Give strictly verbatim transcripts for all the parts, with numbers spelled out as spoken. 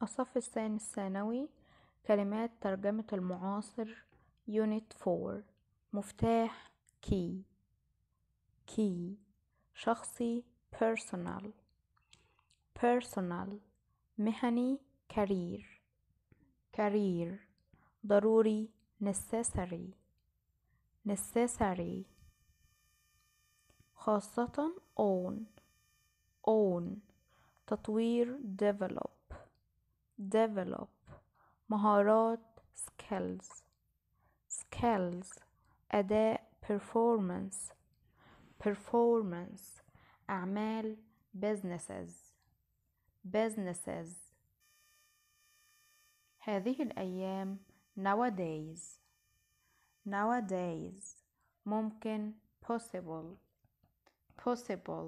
الصف الثاني الثانوي، كلمات ترجمة المعاصر، يونت فور. مفتاح key key شخصي personal personal مهني career career ضروري necessary necessary خاصة own own تطوير develop develop مهارات skills skills أداء performance performance أعمال businesses businesses هذه الأيام nowadays nowadays ممكن possible possible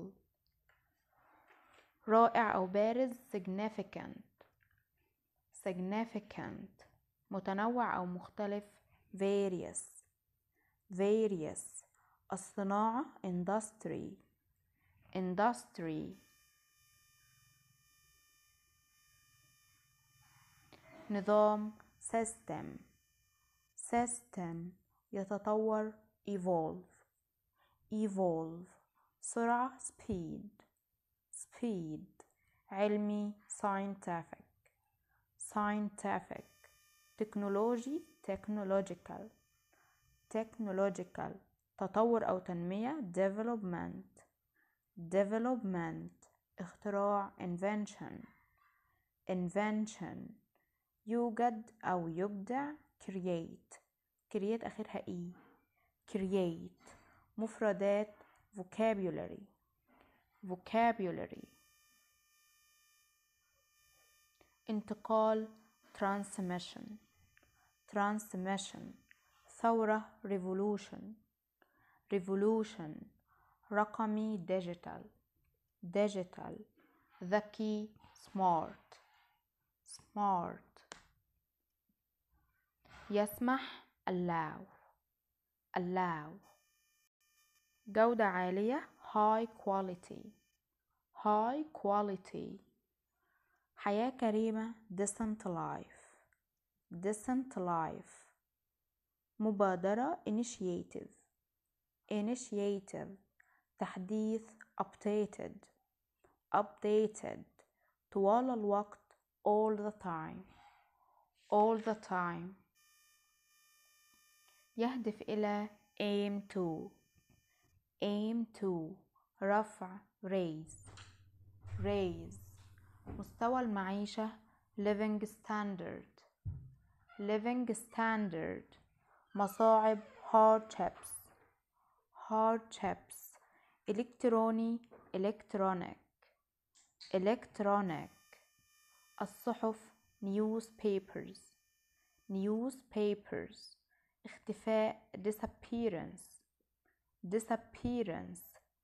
رائع أو بارز significant significant متنوع أو مختلف various various الصناعة industry industry نظام system system يتطور evolve evolve سرعة speed speed علمي scientific scientific تكنولوجي technological technological تطور أو تنمية development development اختراع invention invention يوجد أو يبدع create create آخرها إيه create مفردات vocabulary vocabulary انتقال transmission transmission ثورة revolution revolution رقمي digital digital ذكي smart smart يسمح allow allow جودة عالية high quality high quality حياة كريمة decent life decent life مبادرة initiative initiative تحديث updated updated طوال الوقت all the time all the time يهدف إلى aim to aim to رفع raise raise مستوى المعيشة living standard living standard مصاعب hardships hardships إلكتروني electronic electronic الصحف newspapers newspapers اختفاء disappearance disappearance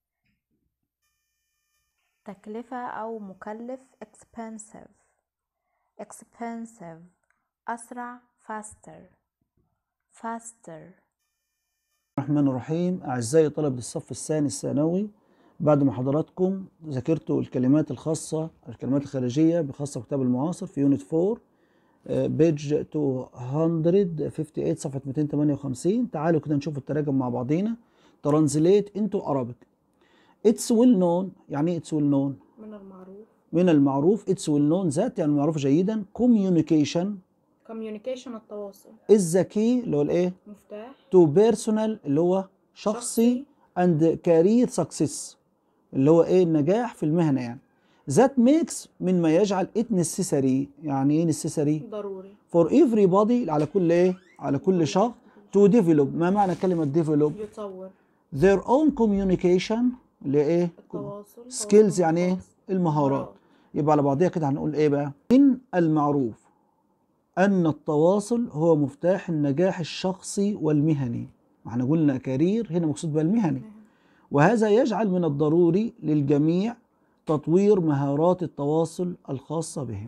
تكلفة أو مكلف expensive expensive أسرع faster faster الرحمن الرحيم. أعزائي طلبة الصف الثاني الثانوي، بعد ما حضراتكم ذاكرتوا الكلمات الخاصة الكلمات الخارجية بخاصة بكتاب المعاصر في يونت فور بيج مئتين وخمسة وخمسين صفحة مئتين وثمانية وخمسين، تعالوا كده نشوف التراجم مع بعضينا. ترانزليت انتو Arabic. It's well known. يعني It's well known من المعروف من المعروف It's well known ذات يعني معروف جيدا. Communication communication التواصل. الذكي اللي هو الايه مفتاح. to personal اللي هو شخصي, شخصي. and career success اللي هو ايه النجاح في المهنة يعني. that makes من ما يجعل it necessary. يعني ايه necessary؟ ضروري. for everybody على كل ايه على كل شخص to develop. ما معنى كلمة develop؟ يطور. their own communication اللي ايه التواصل. skills يعني ايه المهارات. يبقى على بعضيها كده هنقول ايه بقى؟ من المعروف أن التواصل هو مفتاح النجاح الشخصي والمهني. احنا قلنا كارير، هنا مقصود بها المهني. وهذا يجعل من الضروري للجميع تطوير مهارات التواصل الخاصة بهم.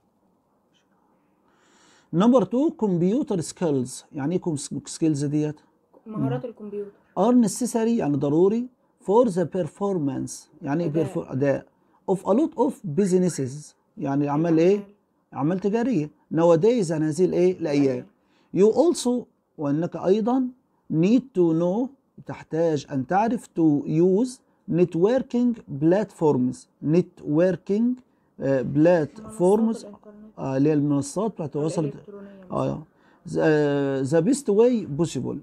نمبر اتنين كمبيوتر سكيلز. يعني ايه سكيلز ديت؟ مهارات الكمبيوتر. are necessary يعني ضروري for the performance يعني ايه أداء. أداء of a lot of businesses يعني أعمال ايه؟ أعمال تجارية. nowadays يعني هذه الإيه؟ الأيام. you also وأنك أيضا need to know تحتاج أن تعرف to use networking platforms networking platforms آه اللي هي المنصات بتاعت التواصل اه the best way possible.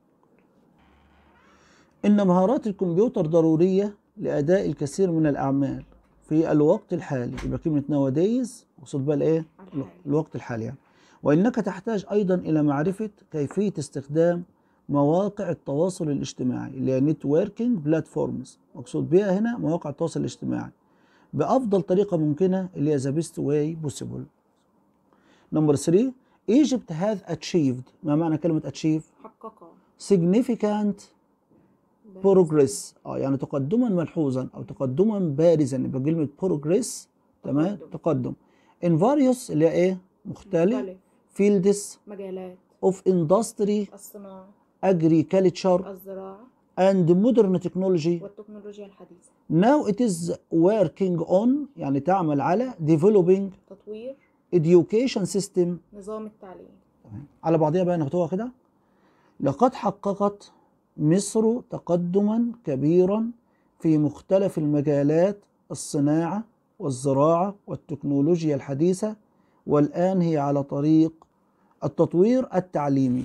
إن مهارات الكمبيوتر ضرورية لأداء الكثير من الأعمال في الوقت الحالي. يبقى كلمة nowadays مقصود بها الإيه؟ الوقت الحالي يعني. وإنك تحتاج أيضا إلى معرفة كيفية استخدام مواقع التواصل الاجتماعي اللي هي networking platforms مقصود بها هنا مواقع التواصل الاجتماعي بأفضل طريقة ممكنة اللي هي the best way possible. نمبر ثلاثة Egypt has achieved. ما معنى كلمة achieve؟ حقق. significant progress اه يعني تقدما ملحوظا او تقدما بارزا. يبقى كلمة progress تمام تقدم in various اللي هي ايه؟ مختلف fields مجالات of industry الصناعة agriculture الزراعة and modern technology. والتكنولوجيا الحديثة. now it is working on يعني تعمل على developing تطوير education system نظام التعليم. على بعضها بقى ناخدوها كده. لقد حققت مصر تقدما كبيرا في مختلف المجالات الصناعة والزراعة والتكنولوجيا الحديثة والآن هي على طريق التطوير التعليمي.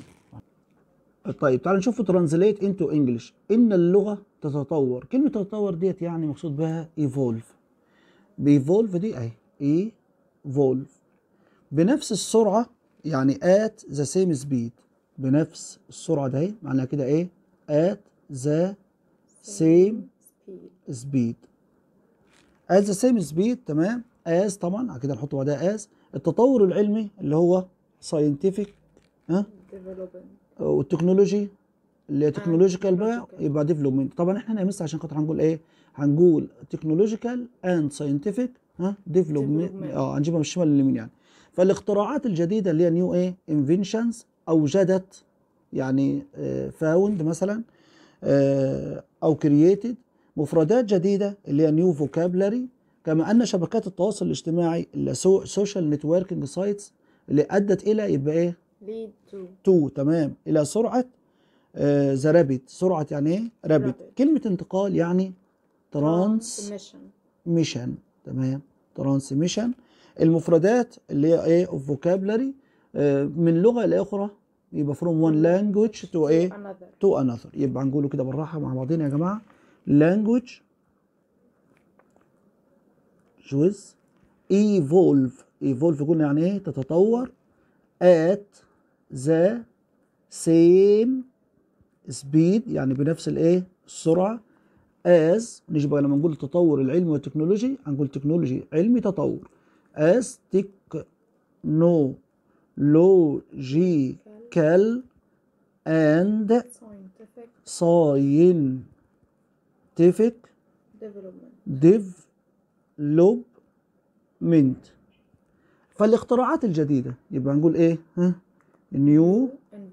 طيب تعالوا نشوف ترانزليت انتو انجلش. ان اللغة تتطور. كلمة تتطور ديت يعني مقصود بها ايفولف. بيفولف دي اهي ايفولف بنفس السرعة يعني at the same speed بنفس السرعة ده اهي معناها كده ايه at the same speed at the same speed تمام. as طبعا كده نحط بعدها as التطور العلمي اللي هو scientific ها والتكنولوجي اللي هي تكنولوجيكال بقى يبقى ديفلوبمنت. طبعا احنا هنا لسه عشان خاطر هنقول ايه هنقول تكنولوجيكال اند ساينتفك ها ديفلوبمنت اه هنجيبها من الشمال لليمين يعني. فالاختراعات الجديده اللي هي نيو ايه انفنشنز اوجدت يعني فاوند مثلا آه او كرييتد مفردات جديده اللي هي نيو فوكابلري. كما ان شبكات التواصل الاجتماعي اللي سوشيال نتوركينج سايتس اللي ادت الى يبقى ايه lead to تو تمام الى سرعه ذا uh, رابيد. سرعه يعني ايه رابيد. كلمه انتقال يعني ترانسميشن تمام ترانسميشن. المفردات اللي هي ايه اوف فوكابلري من لغه لاخرى يبقى from one language to ايه to another. يبقى هنقوله كده بالراحه مع بعضنا يا جماعه. language جوز evolve evolve قلنا يعني ايه تتطور at the same speed يعني بنفس الايه السرعه as نيجي بقى لما نقول التطور العلمي والتكنولوجي هنقول تكنولوجي علمي تطور as technological and scientific development. فالاختراعات الجديدة يبقى هنقول ايه ها new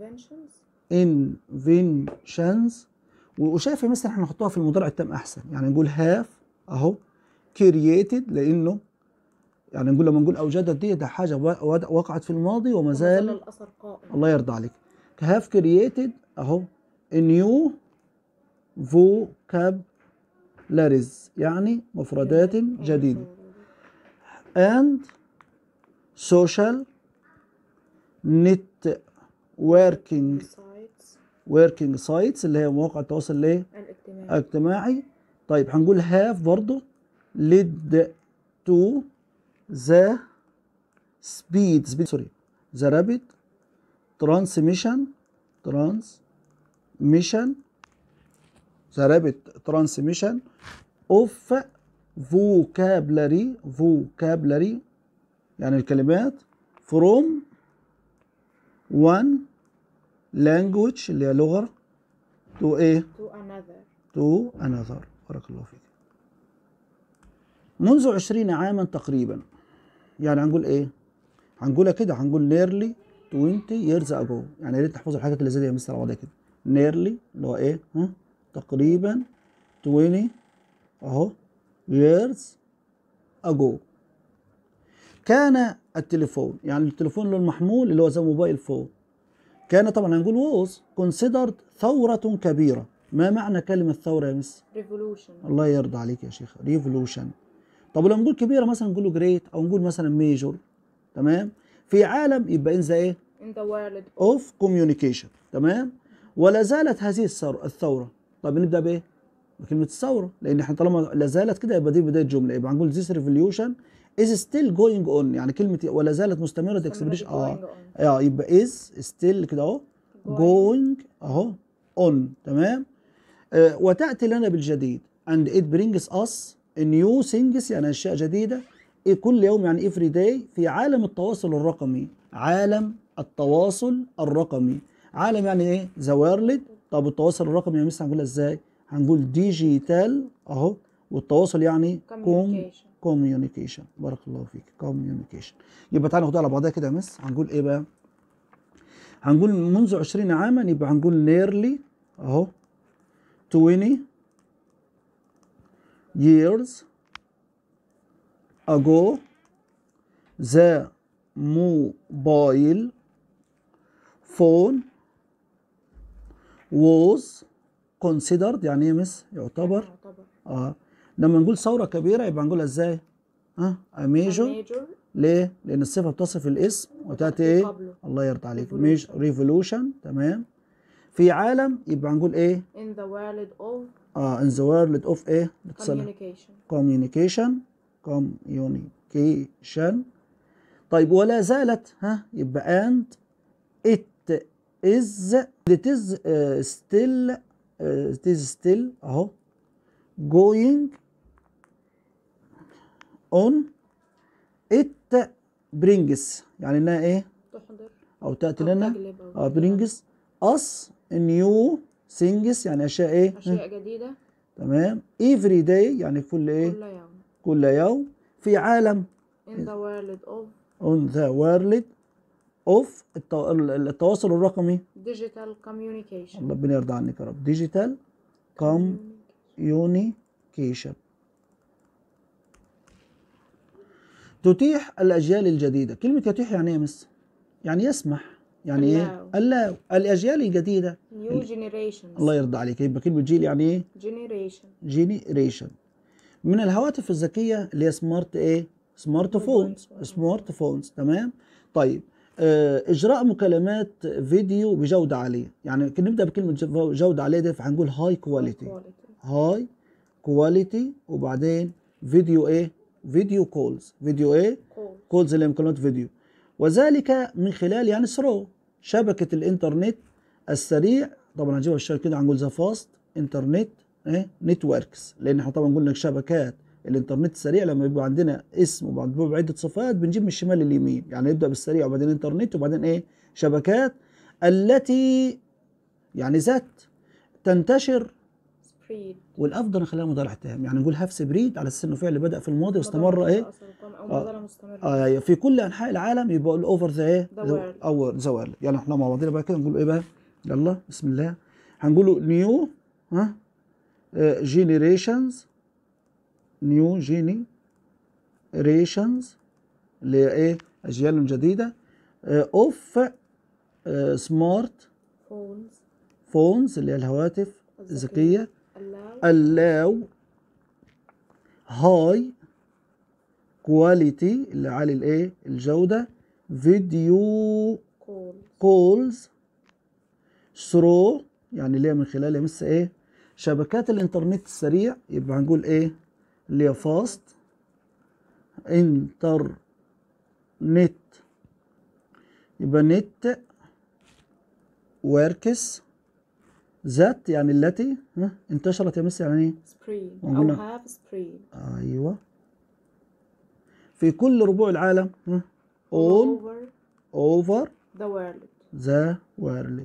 inventions. وشايف مثلا احنا نحطها في المضارع التام احسن يعني نقول have اهو created لانه يعني نقول لما نقول اوجدت دي ده حاجه وقعت في الماضي وما زال الاثر قائم. الله يرضى عليك. have created اهو new vocabularies يعني مفردات جديده and social networking working sites اللي هي مواقع التواصل الايه الاجتماعي. طيب هنقول have برضه led to the speed speed sorry the rapid transmission transmission the rapid transmission of vocabulary vocabulary يعني الكلمات from one language اللي هي لغة to ايه to another to another. بارك الله فيك. منذ عشرين عاما تقريبا يعني هنقول ايه هنقولها كده هنقول nearly twenty years ago يعني يا ريت تحفظوا الحاجات اللي زي دي يا مستر بعضها كده nearly اللي هو ايه ها تقريبا twenty اهو years ago كان التليفون، يعني التليفون اللي المحمول اللي هو زي موبايل فون، كان طبعا هنقول was considered ثورة كبيرة. ما معنى كلمة ثورة يا مس؟ revolution. الله يرضى عليك يا شيخ، revolution. طب ولما نقول كبيرة مثلا نقول great أو نقول مثلا major، تمام؟ في عالم يبقى in the إيه؟ in the world of communication، تمام؟ ولا زالت هذه الثورة الثورة. طب نبدأ بإيه؟ بكلمة الثورة، لأن احنا طالما لا زالت كده يبقى دي بداية جملة، يبقى هنقول this revolution is still going on، يعني كلمة ولا زالت مستمرة تكسبريش اه اه يبقى is still كده اهو going اهو on، تمام؟ آه وتأتي لنا بالجديد and it brings us new things، يعني أشياء جديدة كل يوم، يعني every day في عالم التواصل الرقمي. عالم التواصل الرقمي، عالم يعني ايه؟ the world. طب التواصل الرقمي يا مس هنقولها ازاي؟ هنقول ديجيتال اهو، والتواصل يعني كوم كوميونيكيشن. بارك الله فيك، كوميونيكيشن. يبقى تعالى ناخدها على بعضها كده يا مس. هنقول ايه بقى؟ هنقول منذ عشرين عاما، يبقى هنقول نيرلي اهو عشرين years ago the mobile phone was considered، يعني ايه مس؟ يعتبر اه. لما نقول ثورة كبيرة يبقى نقولها ازاي؟ ها أه؟ ميجور. ليه؟ لأن الصفة بتصف الاسم وتأتي ايه؟ قبله. الله يرضى عليك، ميجور ريفولوشن، تمام. في عالم يبقى نقول ايه؟ in the world of اه in the world of ايه؟ communication communication communication. طيب ولا زالت ها يبقى and it is it is uh, still uh, it is still اهو going on it brings، يعني انها ايه؟ تحضر او تاتي لنا اه brings us new things، يعني اشياء ايه؟ اشياء جديده، تمام. every day يعني كل ايه؟ كل يوم كل يوم في عالم in the world of on the world of التواصل الرقمي digital communication. الله ربنا يرضى عنك يا رب. digital communication تتيح الأجيال الجديدة. كلمة يتيح يعني ايه يا مس؟ يعني يسمح، يعني ايه؟ allow الأجيال الجديدة new generations. الله يرضى عليك. يبقى كلمة جيل يعني ايه؟ generation generation. من الهواتف الذكية اللي هي سمارت ايه؟ سمارت فونز سمارت فونز تمام. طيب آه إجراء مكالمات فيديو بجودة عالية، يعني نبدأ بكلمة جودة عالية دي فهنقول هاي كواليتي هاي كواليتي وبعدين فيديو ايه؟ فيديو كولز فيديو ايه؟ كولز اللي هي مكالمات فيديو، وذلك من خلال يعني ثرو شبكة الإنترنت السريع. طبعا هنجيبها بالشكل كده هنقول ذا فاست إنترنت ايه؟ نتوركس، لأن احنا طبعا قلنا شبكات الإنترنت السريع لما يبقى عندنا اسم وبعد بعدة صفات بنجيب من الشمال لليمين، يعني نبدأ بالسريع وبعدين إنترنت وبعدين ايه؟ شبكات التي يعني ذات تنتشر سبريد، والافضل نخليها مضارع تام، يعني نقول هاف سبريد على اساس انه فعل بدا في الماضي واستمر ايه؟ آه آه في كل انحاء العالم، يبقى الاوفر ذا ايه؟ او ذا وورلد. يعني احنا مع بعضنا بقى كده نقول ايه بقى؟ يلا بسم الله. هنقوله نيو ها جينيريشنز نيو جينيريشنز اللي هي ايه؟ اجيال جديده اوف سمارت فونز فونز اللي هي الهواتف الذكيه allow high quality اللي عالي الايه؟ الجودة video calls through يعني اللي هي من خلال يمس ايه؟ شبكات الانترنت السريع، يبقى هنقول ايه؟ اللي هي fast انترنت، يبقى نت works ذات يعني التي ها انتشرت يا مس، يعني ايه؟ سبريد او هاف سبريد. ايوه في كل ربوع العالم ها all over over the world the world.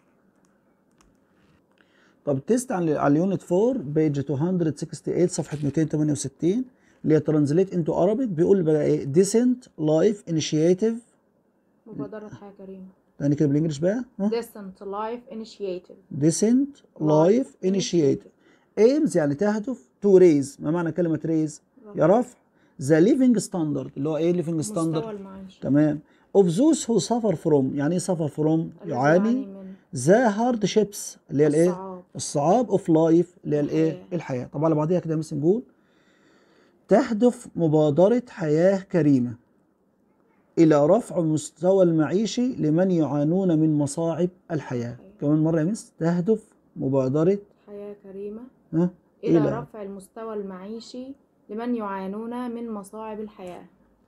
طب تيست على على اليونت أربعة بيج مئتين وستة وستين صفحه مئتين وثمانية وستين اللي هي ترانزليت انتو عربي، بيقول بقى ايه؟ ديسنت لايف انيشيتيف مبادره حياه كريمه. تاني كده بالانجلش بقى ها Decent Life Initiative Decent Life Initiative aims يعني تهدف to raise. ما معنى كلمة raise؟ يا رفع the living standard اللي هو ايه living standard؟ مستوى المعيشة. تمام. of those who suffer from، يعني ايه suffer from؟ الذي يعاني. من the hardships اللي هي الايه؟ الصعاب. الصعاب of life اللي هي الايه؟ الحياة. الحياة. طبعا على بعضيها كده مثلا نقول تهدف مبادرة حياة كريمة إلى رفع مستوى المعيشي لمن يعانون من مصاعب الحياة. كمان مرة يا مس، تهدف مبادرة حياة كريمة ها؟ إلى إلى رفع المستوى المعيشي لمن يعانون من مصاعب الحياة.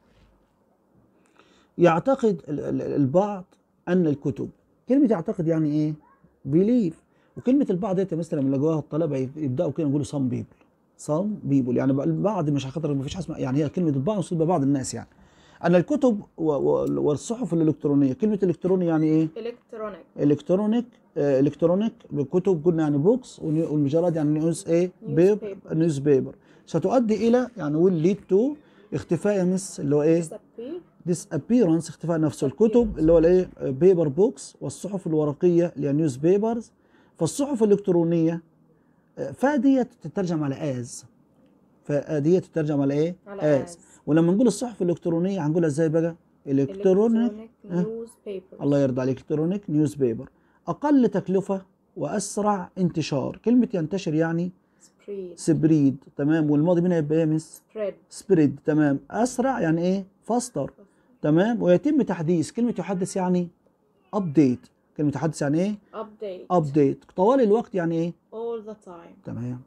يعتقد ال- ال- البعض أن الكتب، كلمة يعتقد يعني إيه؟ بيليف. وكلمة البعض ديت مثلا لما لقوها الطلبة يبدأوا كده يقولوا some people some people يعني البعض، مش خاطر ما فيش حاجة اسمها، يعني هي كلمة البعض مقصود ببعض الناس، يعني أن الكتب و- و- والصحف الإلكترونية. كلمة إلكتروني يعني إيه؟ إلكترونيك. إلكترونيك آه، إلكترونيك بالكتب قلنا يعني بوكس، والمجرد يعني نيوز إيه؟ بيب Newspaper. نيوز بيبر. ستؤدي إلى يعني will lead to اختفاء يا مس اللي هو إيه؟ disappear. disappearance اختفاء نفسه. الكتب اللي هو الايه؟ بيبر بوكس، والصحف الورقيه اللي هي نيوز بيبرز. فالصحف الالكترونيه فديت تترجم على از، فديت تترجم على ايه؟ على از. as. ولما نقول الصحف الالكترونيه هنقولها ازاي بقى؟ الكترونيك. Electronic أه؟ newspapers. الله يرضى عليك، الكترونيك نيوز بيبر. اقل تكلفه واسرع انتشار. كلمه ينتشر يعني spread. سبريد، تمام. والماضي منها يبقى ايه مس؟ spread. سبريد، تمام. اسرع يعني ايه؟ فاستر، تمام. ويتم تحديث. كلمة يحدث يعني ابديت. كلمة يحدث يعني ايه؟ update. ابديت. طوال الوقت يعني ايه؟ all the time. تمام.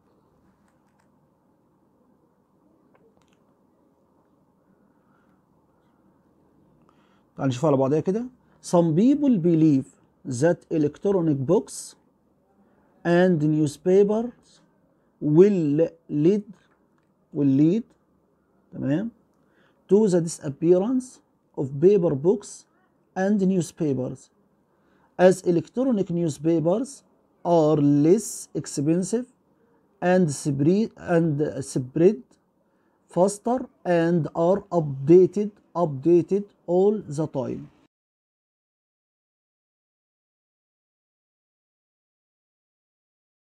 تعال نشوفها على بعضها كده. Some people believe that electronic books and newspapers will lead will lead تمام to the disappearance of paper books and newspapers, as electronic newspapers are less expensive and spread and spread faster and are updated updated all the time.